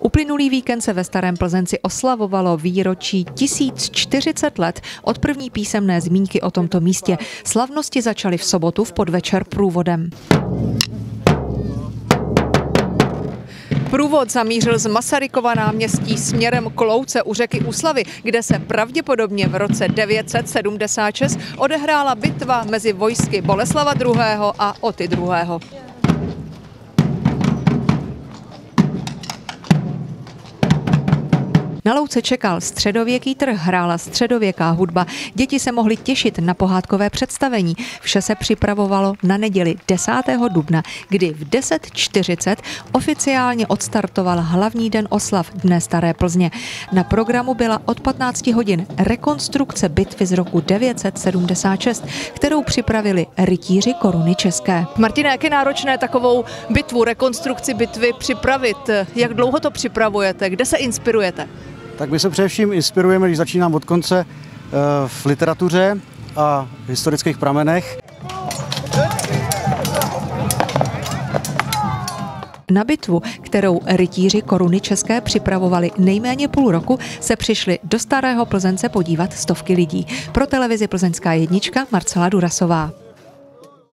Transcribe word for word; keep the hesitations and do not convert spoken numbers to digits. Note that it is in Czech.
Uplynulý víkend se ve Starém Plzenci oslavovalo výročí tisíc čtyřicet let od první písemné zmínky o tomto místě. Slavnosti začaly v sobotu v podvečer průvodem. Průvod zamířil z Masarykova náměstí směrem k louce u řeky Úslavy, kde se pravděpodobně v roce devět set sedmdesát šest odehrála bitva mezi vojsky Boleslava druhého. a Oty druhého. Na louce čekal středověký trh, hrála středověká hudba, děti se mohly těšit na pohádkové představení. Vše se připravovalo na neděli desátého dubna, kdy v deset čtyřicet oficiálně odstartoval hlavní den oslav Dne Staré Plzně. Na programu byla od patnácti hodin rekonstrukce bitvy z roku devět set sedmdesát šest, kterou připravili rytíři Koruny České. Martine, jak je náročné takovou bitvu, rekonstrukci bitvy připravit? Jak dlouho to připravujete? Kde se inspirujete? Tak my se především inspirujeme, když začínám od konce, v literatuře a historických pramenech. Na bitvu, kterou rytíři Koruny České připravovali nejméně půl roku, se přišli do Starého Plzence podívat stovky lidí. Pro televizi Plzeňská jednička Marcela Durasová.